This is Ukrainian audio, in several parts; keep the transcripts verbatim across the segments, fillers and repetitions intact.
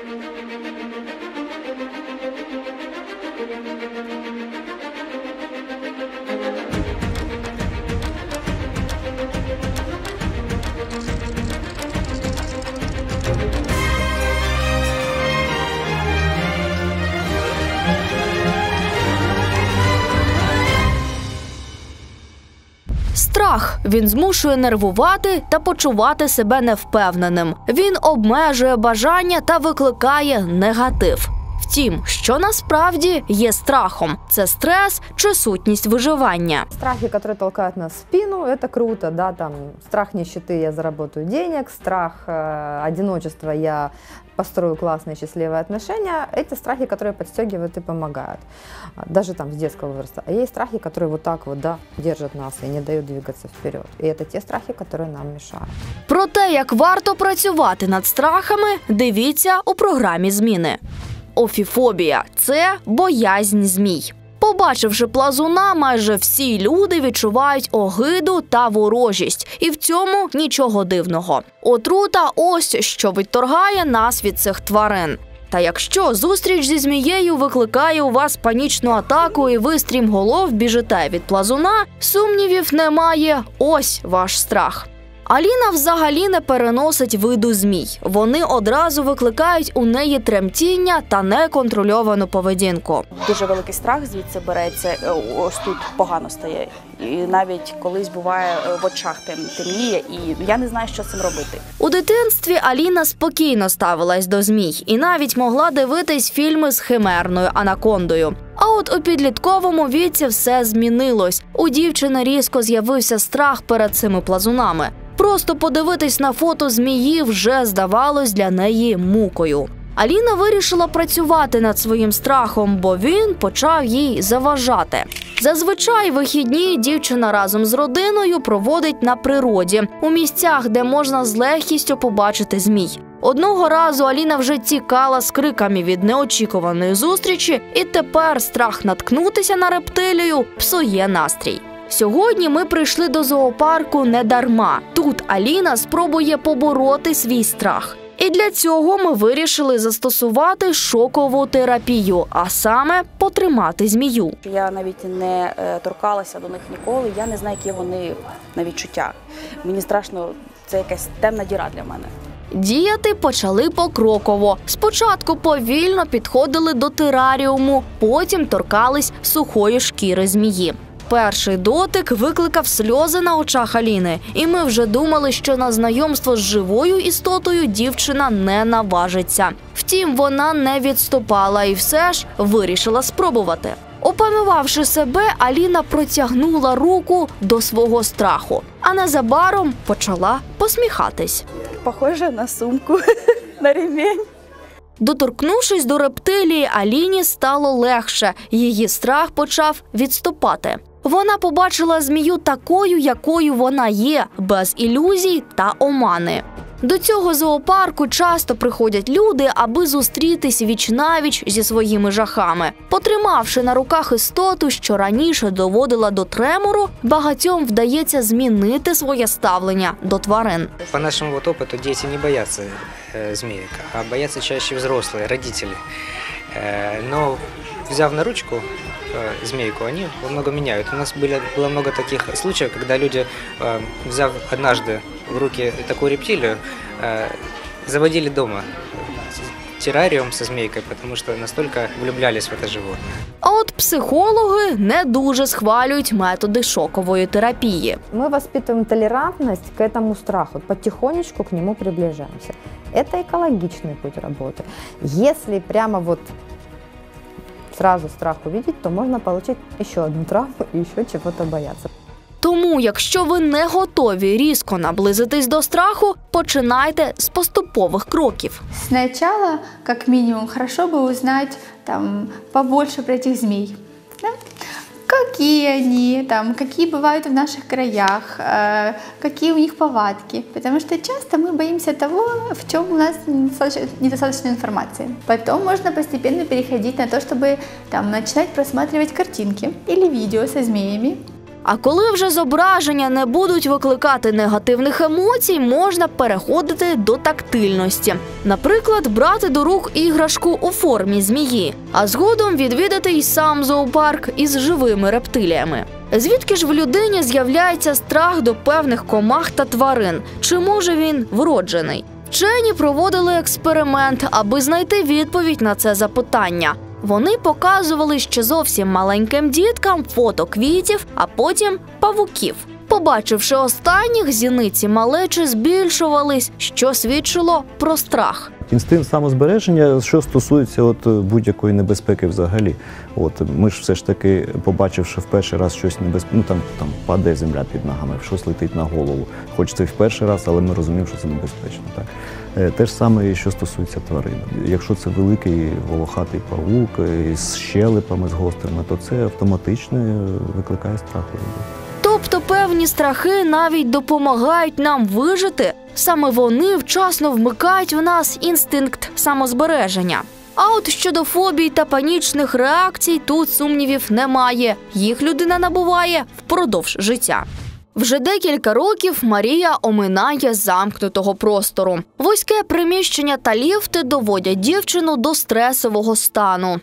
Страх. Він змушує нервувати та почувати себе невпевненим. Він обмежує бажання та викликає негатив. Втім, що насправді є страхом? Це стрес чи сутність виживання? Страхи, которые толкают нас в спину, это круто, да, там страх нищеты, я заработаю денег, страх э, одиночества, я построю классные счастливые отношения. Эти страхи, которые подстегивают и помогают, даже там с детского возраста. А есть страхи, которые вот так вот, да, держат нас и не дают двигаться вперед. И это те страхи, которые нам мешают. Про те, як варто працювати над страхами, дивіться у програмі «Зміни». Офіфобія – це боязнь змій. Побачивши плазуна, майже всі люди відчувають огиду та ворожість. І в цьому нічого дивного. Отрута – ось що відторгає нас від цих тварин. Та якщо зустріч зі змією викликає у вас панічну атаку і ви стрімголов біжите від плазуна, сумнівів немає – ось ваш страх. Аліна взагалі не переносить виду змій. Вони одразу викликають у неї тремтіння та неконтрольовану поведінку. Дуже великий страх звідси береться, ось тут погано стає. І навіть колись буває в очах темніє, і я не знаю, що з цим робити. У дитинстві Аліна спокійно ставилась до змій і навіть могла дивитись фільми з химерною анакондою. А от у підлітковому віці все змінилось. У дівчини різко з'явився страх перед цими плазунами. Просто подивитись на фото змії вже здавалось для неї мукою. Аліна вирішила працювати над своїм страхом, бо він почав їй заважати. Зазвичай вихідні дівчина разом з родиною проводить на природі, у місцях, де можна з легкістю побачити змій. Одного разу Аліна вже тікала з криками від неочікуваної зустрічі, і тепер страх наткнутися на рептилію псує настрій. Сьогодні ми прийшли до зоопарку не дарма. Тут Аліна спробує побороти свій страх. І для цього ми вирішили застосувати шокову терапію, а саме потримати змію. Я навіть не торкалася до них ніколи, я не знаю, які вони на відчуття. Мені страшно, це якась темна діра для мене. Діяти почали покроково. Спочатку повільно підходили до тераріуму, потім торкались сухої шкіри змії. Перший дотик викликав сльози на очах Аліни, і ми вже думали, що на знайомство з живою істотою дівчина не наважиться. Втім, вона не відступала і все ж вирішила спробувати. Опанувавши себе, Аліна протягнула руку до свого страху, а незабаром почала посміхатись. Похоже на сумку, на ремінь. Доторкнувшись до рептилії, Аліні стало легше, її страх почав відступати. Вона побачила змію такою, якою вона є, без ілюзій та омани. До цього зоопарку часто приходять люди, аби зустрітись віч-навіч зі своїми жахами. Потримавши на руках істоту, що раніше доводила до тремору, багатьом вдається змінити своє ставлення до тварин. По нашому вот опыту дети не боятся э, змеек, а боятся чаще взрослые, родители. Э, но взяв на ручку э, змейку, они много меняют. У нас были, было много таких случаев, когда люди, э, взяв однажды в руки такую рептилию, э, заводили дома террариум со змейкой, потому что настолько влюблялись в это животное. А от психологи не дуже схвалюють методи шокової терапії. Мы воспитываем толерантность к этому страху, потихонечку к нему приближаемся. Это экологичный путь работы. Если прямо вот сразу страх увидеть, то можно получить еще одну травму и еще чего-то бояться. Тому, якщо ви не готові різко наблизитись до страху, починайте з поступових кроків. Сначала, как минимум, хорошо бы узнать там побольше про этих змей. Да? Какие они, там, какие бывают в наших краях, э, какие у них повадки. Потому что часто мы боимся того, в чем у нас недостаточно, недостаточно информации. Потом можно постепенно переходить на то, чтобы там, начинать просматривать картинки или видео со змеями. А коли вже зображення не будуть викликати негативних емоцій, можна переходити до тактильності. Наприклад, брати до рук іграшку у формі змії, а згодом відвідати й сам зоопарк із живими рептиліями. Звідки ж в людині з'являється страх до певних комах та тварин? Чи може він вроджений? Вчені проводили експеримент, аби знайти відповідь на це запитання. Вони показували ще зовсім маленьким діткам фото квітів, а потім павуків. Побачивши останніх, зіниці малечі збільшувались, що свідчило про страх. Інстинкт самозбереження, що стосується от будь-якої небезпеки взагалі. От ми ж все ж таки, побачивши в перший раз щось небезпечне, ну там, там падає земля під ногами, щось летить на голову. Хоч це в перший раз, але ми розуміємо, що це небезпечно. Так? Те ж саме, що стосується тварин. Якщо це великий волохатий павук з щелепами, з гострими, то це автоматично викликає страх у людей. Тобто певні страхи навіть допомагають нам вижити. Саме вони вчасно вмикають в нас інстинкт самозбереження. А от щодо фобій та панічних реакцій, тут сумнівів немає. Їх людина набуває впродовж життя. Вже декілька років Марія оминає замкнутого простору. Вузьке приміщення та ліфти доводять дівчину до стресового стану.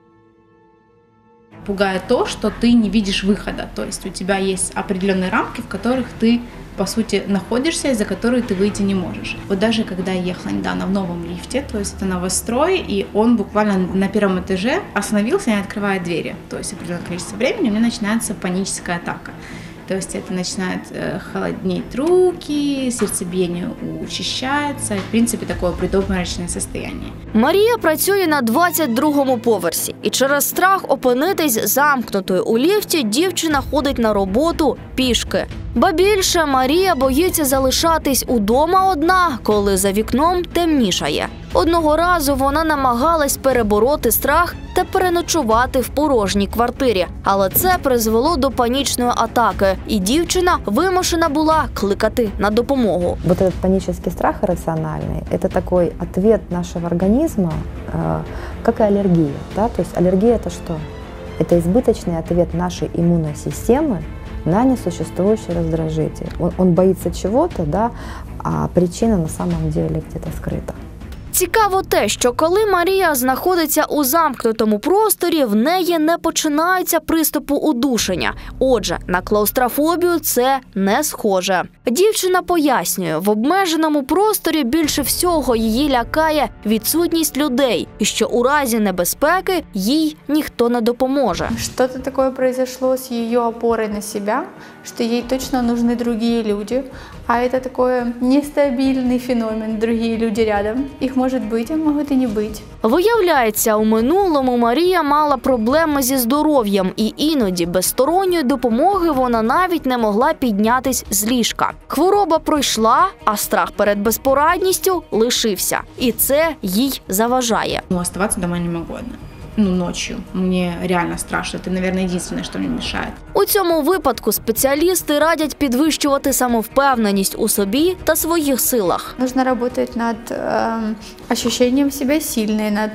Пугает то, что ты не видишь выхода. То есть у тебя есть определенные рамки, в которых ты, по сути, находишься, из-за которых ты выйти не можешь. Вот даже когда я ехала недавно в новом лифте, то есть это новострой, и он буквально на первом этаже остановился и не открывает двери. То есть определенное количество времени у меня начинается паническая атака. То есть это начинает э, холоднеть руки, сердцебиение учащается, в принципе, такое предобморочное состояние. Марія працює на двадцять другому поверсі, і через страх опинитись замкнутою у ліфті дівчина ходить на роботу пішки. Ба більше, Марія боїться залишатись удома одна, коли за вікном темнішає. Одного разу вона намагалась перебороти страх та переночувати в порожній квартирі. Але це призвело до панічної атаки, і дівчина вимушена була кликати на допомогу. Вот этот панический страх иррациональный – это такой ответ нашего организма, э, как и аллергия. Да? То есть аллергия – это что? Это избыточный ответ нашей иммунной системы на несуществующий раздражитель. Он, он боится чего-то, да, а причина на самом деле где-то скрыта. Цікаво те, що коли Марія знаходиться у замкнутому просторі, в неї не починаються приступи удушення. Отже, на клаустрофобію це не схоже. Дівчина пояснює, в обмеженому просторі більше всього її лякає відсутність людей, і що у разі небезпеки їй ніхто не допоможе. Что-то такое произошло с ее опорой на себя, что ей точно нужны другие люди, а это такой нестабильный феномен, другие люди рядом. Их может быть, а могут и не быть. Виявляється, у минулому Марія мала проблеми зі здоров'ям, і іноді без сторонньої допомоги вона навіть не могла піднятись з ліжка. Хвороба пройшла, а страх перед безпорадністю лишився. І це їй заважає. Ну, оставаться дома не могу одна. Ну, ночью. Мне реально страшно. Это, наверное, единственное, что мне мешает. У цьому випадку спеціалісти радять підвищувати самовпевненість у собі та своїх силах. Нужно работать над э, ощущением себя сильной, над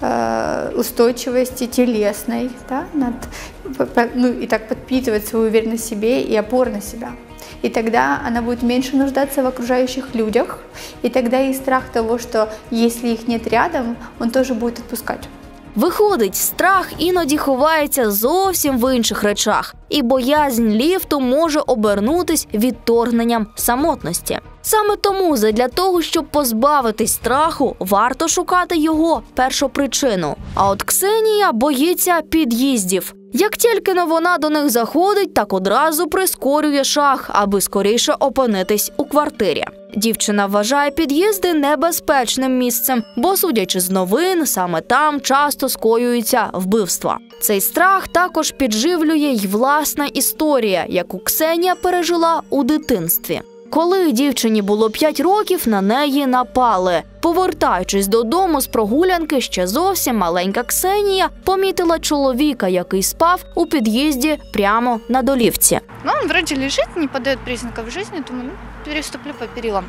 э, устойчивостью телесной, да? над, ну, и так подпитывать свою уверенность в себе и опор на себя. И тогда она будет меньше нуждаться в окружающих людях, и тогда и страх того, что если их нет рядом, он тоже будет отпускать. Виходить, страх іноді ховається зовсім в інших речах, і боязнь ліфту може обернутись відторгненням самотності. Саме тому, задля того, щоб позбавитись страху, варто шукати його першопричину. А от Ксенія боїться під'їздів. Як тільки вона до них заходить, так одразу прискорює шаг, аби скоріше опинитись у квартирі. Дівчина вважає під'їзди небезпечним місцем, бо, судячи з новин, саме там часто скоюються вбивства. Цей страх також підживлює й власна історія, яку Ксенія пережила у дитинстві. Коли дівчині було п'ять років, на неї напали. Повертаючись додому з прогулянки, ще зовсім маленька Ксенія помітила чоловіка, який спав у під'їзді прямо на долівці. Ну, он вроде лежит, не подает признаков жизни, думаю, ну, переступлю по перилам.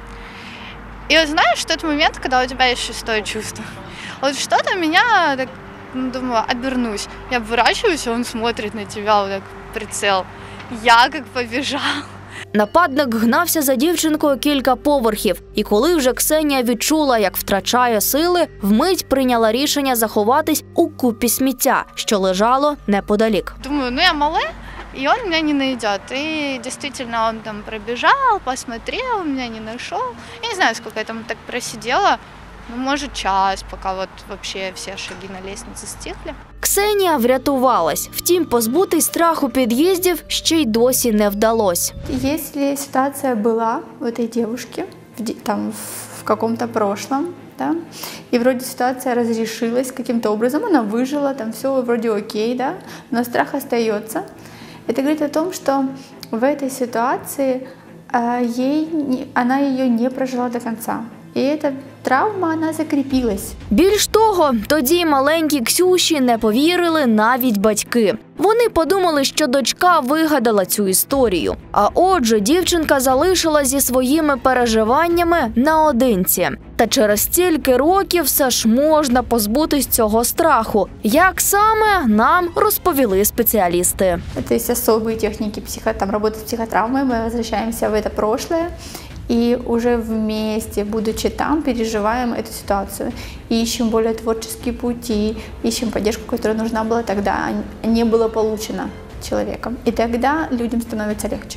И вот знаешь, в тот момент, когда у тебя есть шестое чувство, вот что-то меня, так, ну, думаю, обернусь. Я оборачиваюсь, а он смотрит на тебя, вот так, прицел. я как побежал. Нападник гнався за дівчинкою кілька поверхів, і коли вже Ксенія відчула, як втрачає сили, вмить прийняла рішення заховатись у купі сміття, що лежало неподалік. Думаю, ну я малая, и он меня не найдет. И действительно он там пробежал, посмотрел, меня не нашел. Я не знаю, сколько я там так просидела, ну, может, час, пока вот вообще все шаги на лестнице стихли. Ксенія врятувалась, втім, позбутись страху під'їздів ще й досі не вдалося. Если ситуация была у этой девушки в де- там в каком-то прошлом, да, и вроде ситуация разрешилась каким-то образом, она выжила, там все вроде окей, да, но страх остается. Это говорит о том, что в этой ситуации э, ей не- она ее не прожила до конца. И эта травма, она закрепилась. Більш того, тоді маленькій Ксюші не повірили навіть батьки. Вони подумали, що дочка вигадала цю історію. А отже, дівчинка залишилась зі своїми переживаннями наодинці. Та через стільки років все ж можна позбутись цього страху. Як саме, нам розповіли спеціалісти. Это есть особые техники психо, там, работы с психотравмой. Мы возвращаемся в это прошлое и уже вместе, будучи там, переживаем эту ситуацию. И ищем более творческие пути, ищем поддержку, которая нужна была тогда, а не было получено человеком. И тогда людям становится легче.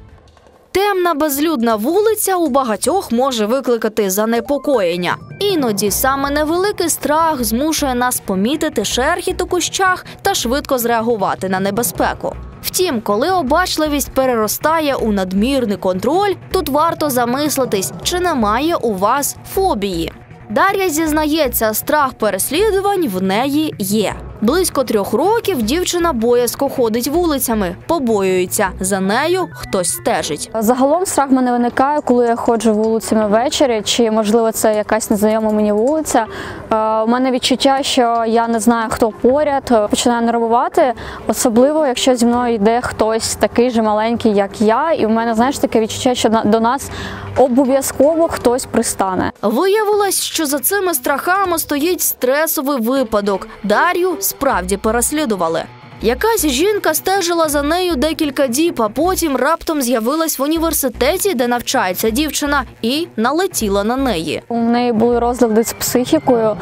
Темна безлюдна вулиця у багатьох може викликати занепокоєння. Іноді саме невеликий страх змушує нас помітити шерхіт у кущах та швидко зреагувати на небезпеку. Втім, коли обачливість переростає у надмірний контроль, тут варто замислитись, чи немає у вас фобії. Дар'я зізнається, страх переслідувань в неї є. Близько трьох років дівчина боязко ходить вулицями, побоюється, за нею хтось стежить. Загалом страх в мене виникає, коли я ходжу вулицями ввечері, чи, можливо, це якась незнайома мені вулиця. У мене відчуття, що я не знаю, хто поряд, починаю нервувати, особливо, якщо зі мною йде хтось такий же маленький, як я, і в мене, знаєш, таке відчуття, що до нас обов'язково хтось пристане. Виявилось, що за цими страхами стоїть стресовий випадок. Дар'ю справді переслідували. Якась жінка стежила за нею декілька діб, а потім раптом з'явилась в університеті, де навчається дівчина, і налетіла на неї. У неї були розлади з психікою,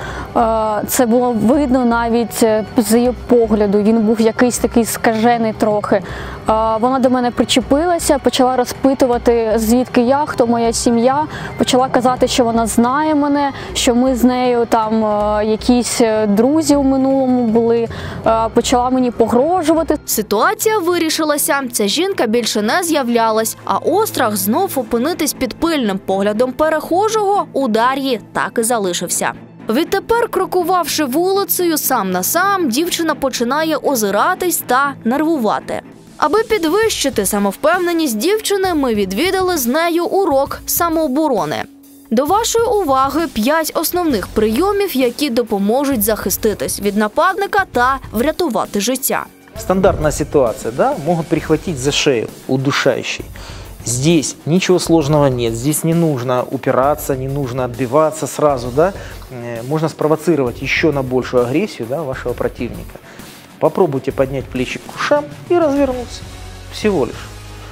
це було видно навіть з її погляду, він був якийсь такий скажений трохи. Вона до мене причепилася, почала розпитувати, звідки я, хто моя сім'я, почала казати, що вона знає мене, що ми з нею там якісь друзі у минулому були, почала мені погрожувати. Ситуація вирішилася, ця жінка більше не з'являлась, а острах знов опинитись під пильним поглядом перехожого у Дар'ї так і залишився. Відтепер, крокувавши вулицею сам на сам, дівчина починає озиратись та нервувати. Аби підвищити самовпевненість дівчини, ми відвідали з нею урок самооборони. До вашої уваги п'ять основних прийомів, які допоможуть захиститись від нападника та врятувати життя. Стандартная ситуация, да, могут прихватить за шею, удушающий. Здесь ничего сложного нет, здесь не нужно упираться, не нужно отбиваться сразу, да. Можно спровоцировать еще на большую агрессию, да, вашего противника. Попробуйте поднять плечи к ушам и развернуться. Всего лишь.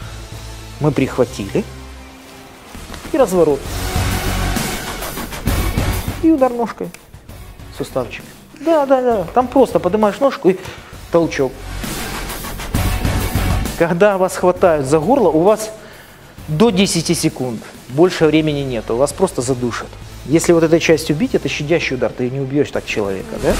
Мы прихватили и разворот. И удар ножкой, суставчик. Да, да, да. Там просто поднимаешь ножку и толчок. Когда вас хватают за горло, у вас до десяти секунд. Больше времени нет. Вас просто задушат. Если вот этой частью бить, это щадящий удар. Ты не убьешь так человека, да?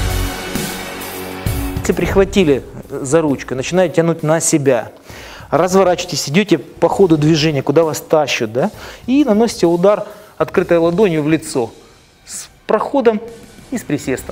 Если прихватили за ручку, начинаете тянуть на себя. Разворачиваетесь, идете по ходу движения, куда вас тащат, да? И наносите удар открытой ладонью в лицо. С проходом и с присестом.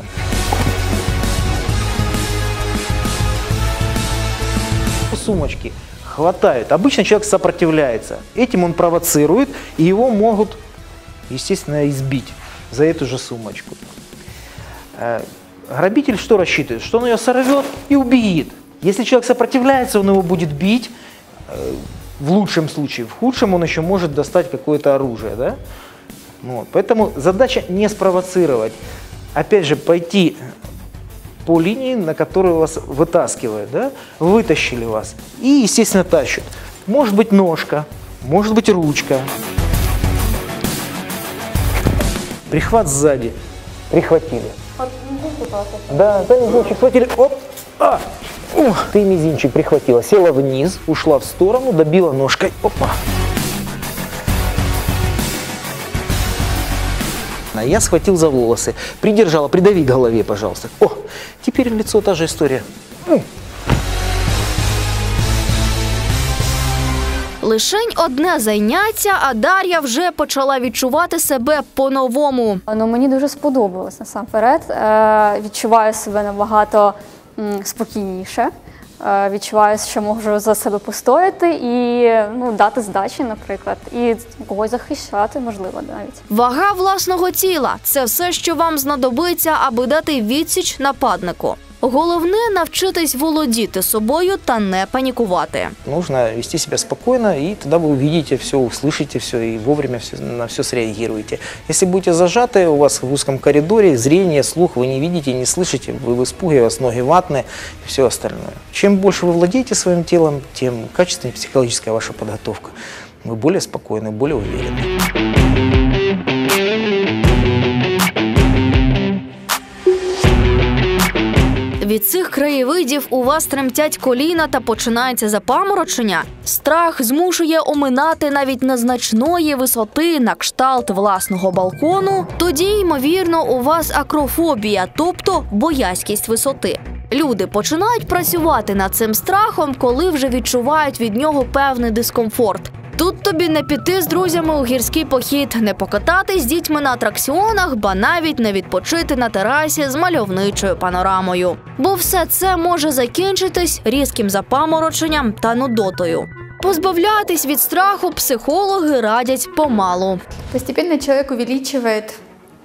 Сумочки хватают. Обычно человек сопротивляется. Этим он провоцирует, и его могут, естественно, избить за эту же сумочку. Грабитель что рассчитывает? Что он ее сорвет и убьет. Если человек сопротивляется, он его будет бить. В лучшем случае. В худшем он еще может достать какое-то оружие, да? Вот. Поэтому задача не спровоцировать. Опять же, пойти по линии, на которую вас вытаскивают, да? Вытащили вас и, естественно, тащат. Может быть ножка, может быть ручка. Прихват сзади. Прихватили. Да, за мизинчик схватили. Оп! А! Ух, ты мизинчик прихватила. Села вниз, ушла в сторону, добила ножкой. Опа! Я схватил за волосы, придержала, придави к голове, пожалуйста. О, теперь лицо та же история. Лишень одне заняття, а Дар'я вже почала відчувати себе по-новому. Ну, мені дуже сподобалось насамперед. Е, відчуваю себе набагато м, спокійніше. Е, відчуваю, що можу за себе постояти і ну, дати здачі, наприклад. І когось захищати, можливо, навіть. Вага власного тіла – це все, що вам знадобиться, аби дати відсіч нападнику. Головне – навчитись володіти собою та не панікувати. Нужно вести себя спокойно, и тогда вы увидите все, услышите все и вовремя все, на все среагируете. Если будете зажаты, у вас в узком коридоре зрение, слух вы не видите, не слышите, вы в испуге, у вас ноги ватные и все остальное. Чем больше вы владеете своим телом, тем качественнее психологическая ваша подготовка. Вы более спокойны, более уверены. Від цих краєвидів у вас тремтять коліна та починається запаморочення. Страх змушує оминати навіть незначної висоти на кшталт власного балкону. Тоді, ймовірно, у вас акрофобія, тобто боязкість висоти. Люди починають працювати над цим страхом, коли вже відчувають від нього певний дискомфорт. Тут тобі не піти з друзями у гірський похід, не покататись з дітьми на атракціонах, ба навіть не відпочити на терасі з мальовничою панорамою. Бо все це може закінчитись різким запамороченням та нудотою. Позбавлятись від страху психологи радять помалу. Постепенно человек увеличивает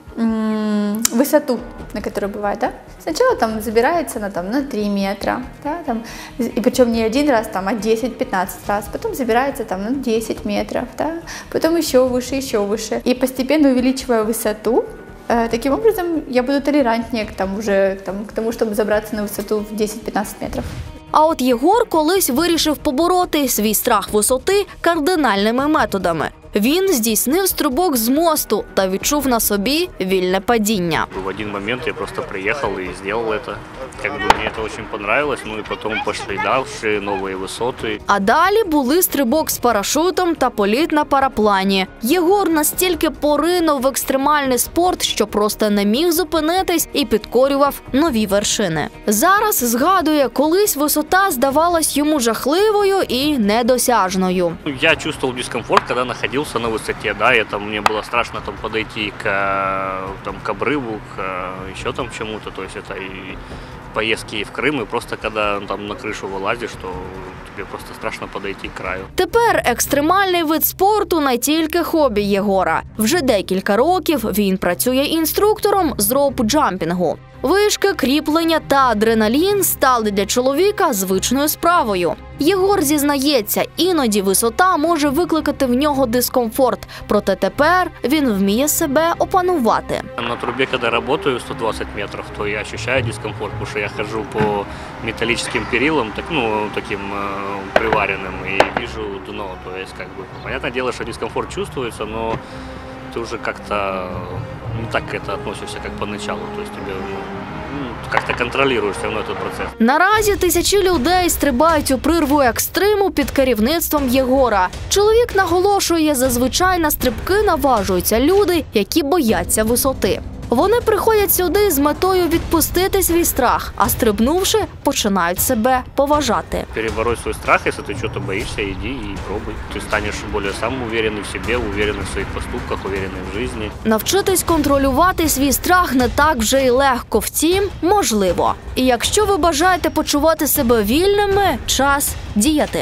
м, высоту, на которой бывает, да? Сначала там забирается на, там, на три метра, да, там, и причем не один раз, там, а десять-пятнадцать раз, потом забирается там, на десять метров, да, потом еще выше, еще выше. И постепенно увеличивая высоту, э, таким образом я буду толерантнее к тому, уже, там, к тому, чтобы забраться на высоту в десять-пятнадцать метров. А от Єгор колись вирішив побороти свій страх висоти кардинальними методами. Він здійснив стрибок з мосту та відчув на собі вільне падіння. В один момент я просто приехал и сделал это. Как бы мне это очень понравилось, ну и потом пошли дальше, новые высоты. А далі були стрибок з парашутом та політ на параплані. Єгор настільки поринув в екстремальний спорт, що просто не міг зупинитись і підкорював нові вершини. Зараз згадує, колись висота здавалась йому жахливою і недосяжною. Я чувствовал дискомфорт, когда находился на высоте, да, это мне было страшно там подойти к, там, к обрыву, к еще там чему-то, то есть это и поездки в Крым, и просто когда там на крышу вылазишь, то тебе просто страшно подойти к краю. Тепер екстремальний вид спорту не тільки хобі Єгора. Вже декілька років він працює інструктором з роуп-джампінгу. Вишки, кріплення та адреналін стали для чоловіка звичною справою. Єгор зізнається, іноді висота може викликати в нього дискомфорт, проте тепер він вміє себе опанувати. На трубе, когда работаю сто двадцать метров, то я ощущаю дискомфорт, потому что я хожу по металлическим перилам, так, ну, таким э, приваренным, и вижу дно. То есть, как бы, понятное дело, что дискомфорт чувствуется, но ты уже как-то не так к это относишься, как поначалу. То есть тебе ну, как-то контролируешь все равно этот процесс. Наразі тисячі людей стрибають у прірву екстриму під керівництвом Єгора. Чоловік наголошує, зазвичай на стрибки наважуються люди, які бояться висоти. Вони приходять сюди з метою відпустити свій страх, а стрибнувши, починають себе поважати. Перебороть свой страх, если ты что-то боишься, иди и пробуй. Ты станешь более самоуверенный в себе, уверенный в своих поступках, уверенный в жизни. Навчитись контролювати свій страх не так вже й легко, втім, можливо. І якщо ви бажаєте почувати себе вільними, час діяти.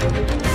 Україна.